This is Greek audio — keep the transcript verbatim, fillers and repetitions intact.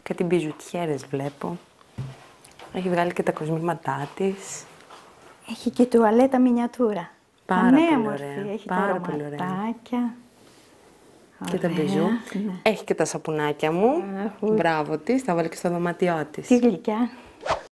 Κάτι μπιζουτιέρες βλέπω. Έχει βγάλει και τα κοσμήματά της. Έχει και τουαλέτα μινιατούρα. Πάρα Πανέμορφη. πολύ ωραία. Έχει Πάρα τα πολύ ωραία. αρωματάκια. Και τα Ωραία, μπιζού. ναι. Έχει και τα σαπουνάκια μου. Αχ, ου. Μπράβο της, τα βάλει και στο δωμάτιό της. Τι γλυκιά.